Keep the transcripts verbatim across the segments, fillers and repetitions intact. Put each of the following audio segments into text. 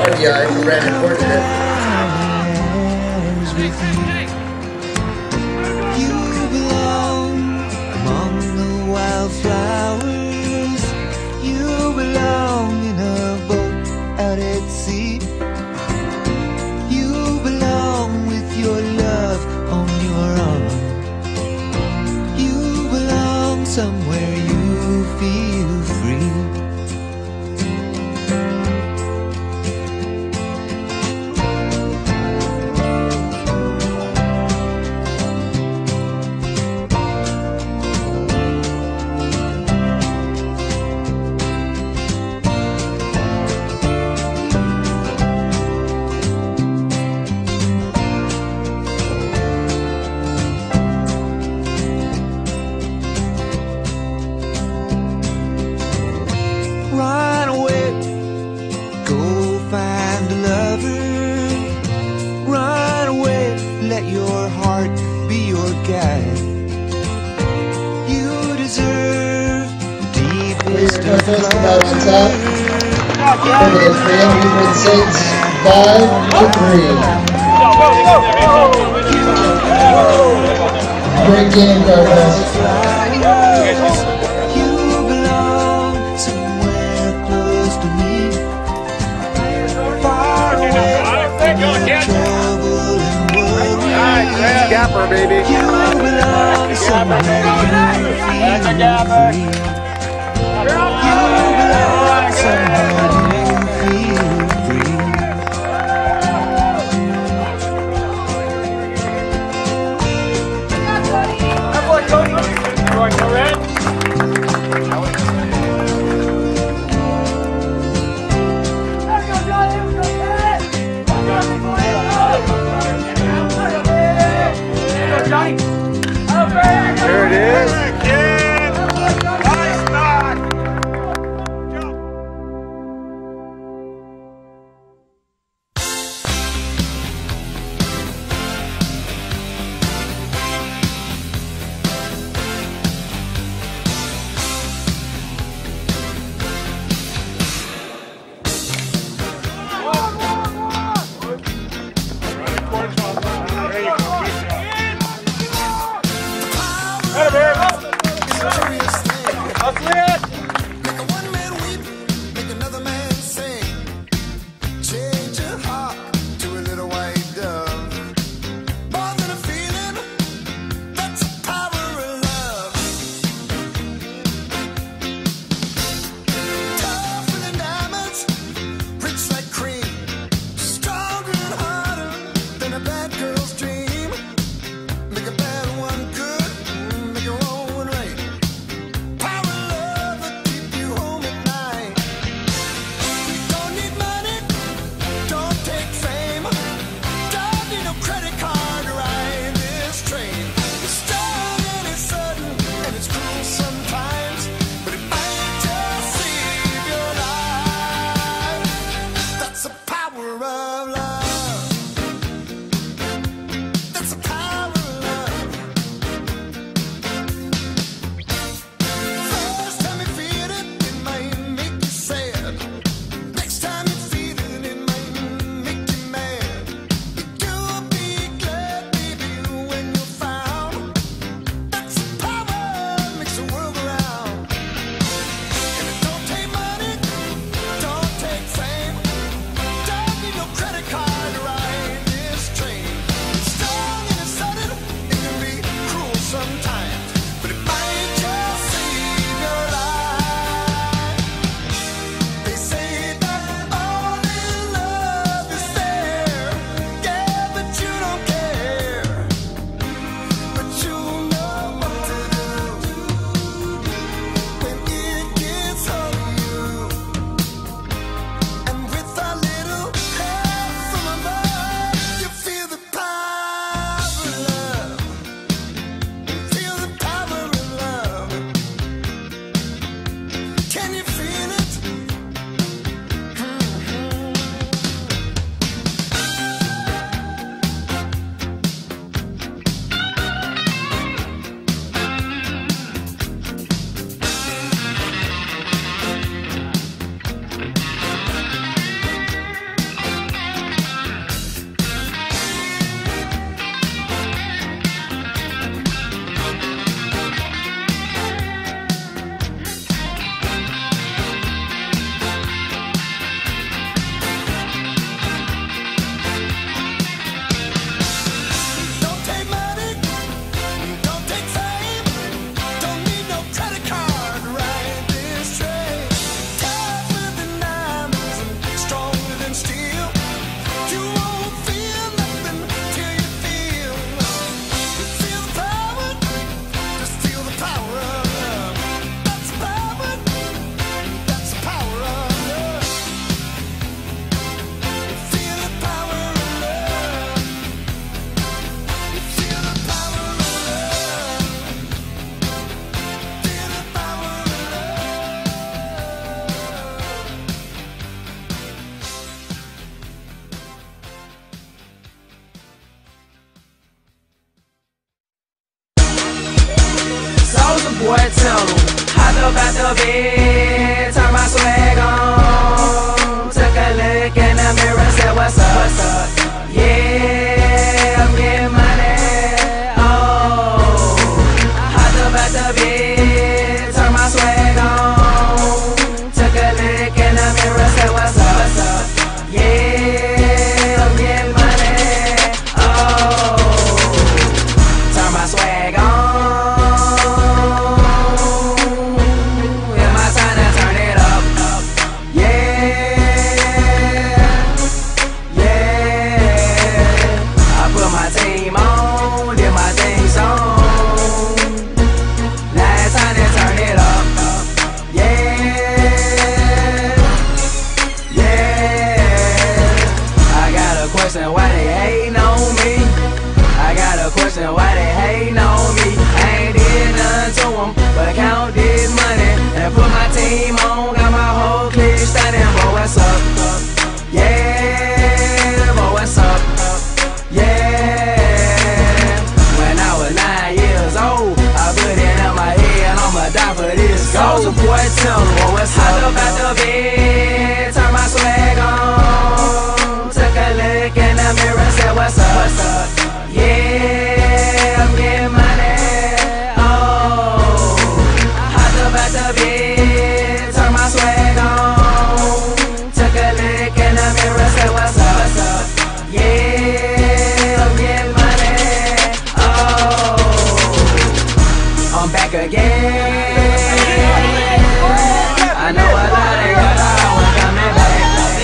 R D I for Brandon Porter. You belong among the wildflowers. You belong in a boat out at sea. You belong with your love on your arm. You belong somewhere you feel free. Run away, go find a lover. Run away, let your heart be your guide. You deserve the deepest of love. It is the United States five to three. Great game, Cardinals. Gapper, baby. You belong somewhere you feel free. You belong somewhere you feel free. That boy Cody. Going to red. There it is. Nice knock. boy, tell him. Hopped up out the bed, turned my swag on. Took a look in the mirror, said, what's up? What's up? Yeah, I'm getting money. Oh, hopped up out the bed, turned my swag on. Took a look in the mirror, said, what's up? What's up? Yeah, I'm getting money. Oh, turn my swag on. Why they hating on me? I got a question, why they hating on me? I ain't did nothing to them, but counted money and put my team on, got my whole clique standing. Boy, what's up? Yeah, boy, what's up? Yeah. When I was nine years old, I put it in my head, I'ma die for this gold. So boy, tell me, boy, what's up? Hopped up out the bed, turn my swag on. Took a look in the mirror, said, what's up? What's up? Yeah, I'm getting money. Oh, hopped up out the bed, turned my swag on. Took a look in the mirror, said, what's up? What's up? Yeah, I'm getting money. Oh, I'm back again. I know a lot of y'all want coming back.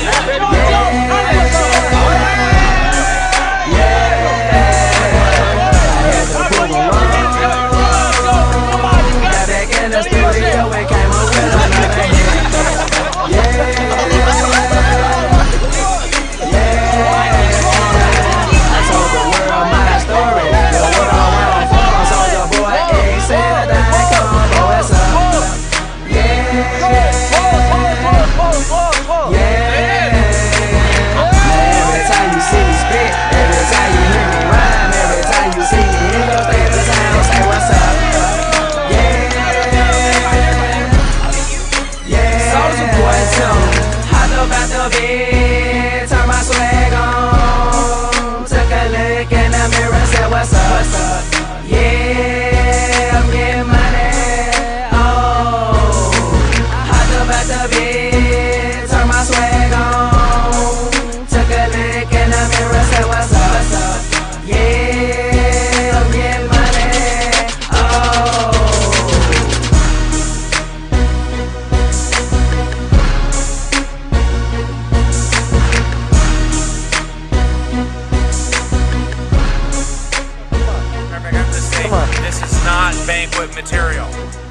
Turn my swag on. Took a look in the mirror, said, what's up? What's up? Yeah, I'm getting money. Oh, hopped up out the bed, turn my swag on. Took a look in the mirror, said, what's up? What's up? Yeah, I'm getting money. Oh. This is not banquet material.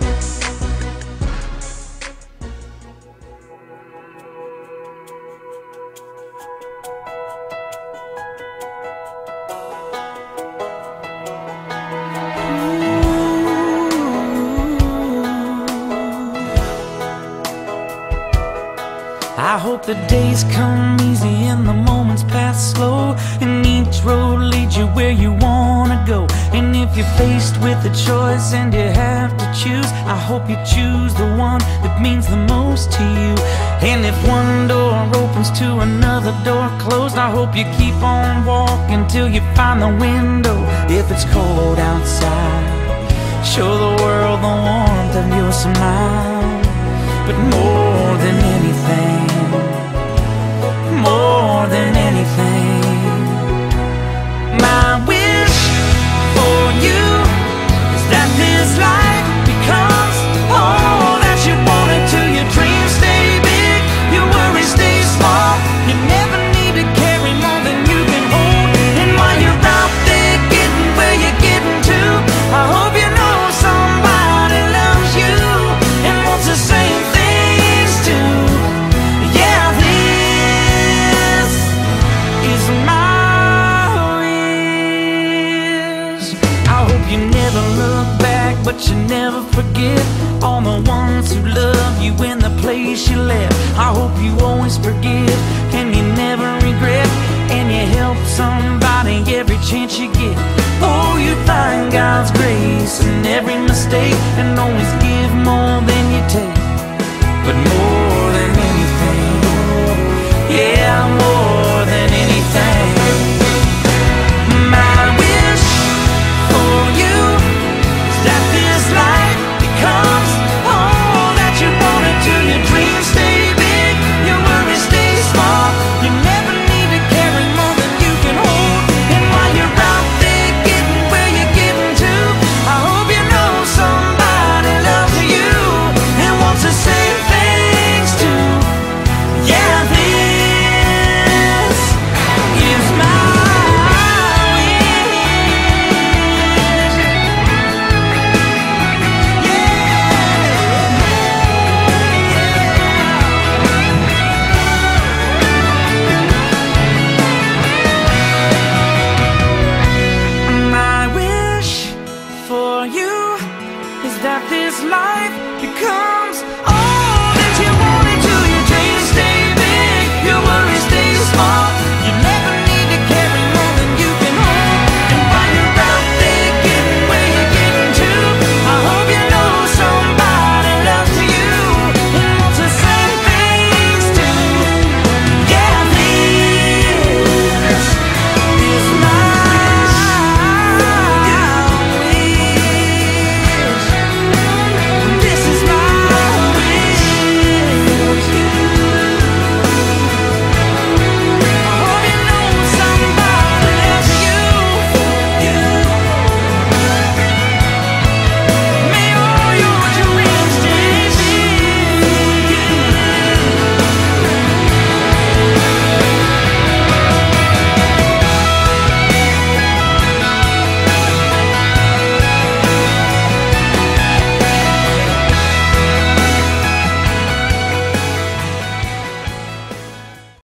I hope the days come easy and the moments pass slow, and each road leads you where you wanna go. And if you're faced with a choice and you have to choose, I hope you choose the one that means the most to you. And if one door opens to another door closed, I hope you keep on walking till you find the window. If it's cold outside, show the world the warmth of your smile. But more than anything, more than anything, my wish for you is that this life becomes all that you want it to. Your dreams stay big, your worries stay small. You never need to carry more than you can hold. And while you're out there getting where you're getting to, I hope you know somebody loves you and wants the same things too. Yeah, this is my wish. I hope you never look back, but you never forget all the ones who love you in the place you left. I hope you always forgive and you never regret, and you help somebody every chance you get. Oh, you find God's grace in every every mistake and always give more than you take. But more than anything, yeah, more than anything, my wish for you is that this life becomes all that you wanted to. Your dreams stay big, your worries stay small. You never need to carry more than you can hold. And while you're out there getting where you're getting to, I hope you know somebody loves you and wants to say thanks to. Yeah, this is my wish. My wish for you is that this life becomes all